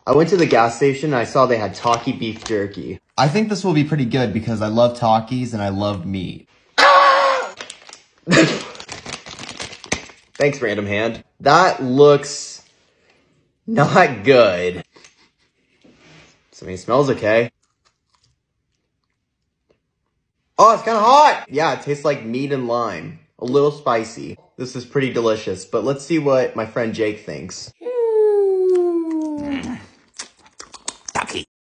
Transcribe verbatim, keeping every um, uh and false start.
I went to the gas station and I saw they had Taki beef jerky. I think this will be pretty good because I love Takis and I love meat. Thanks, random hand. That looks not good. So, I mean, it smells okay. Oh, it's kind of hot! Yeah, it tastes like meat and lime. A little spicy. This is pretty delicious, but let's see what my friend Jake thinks.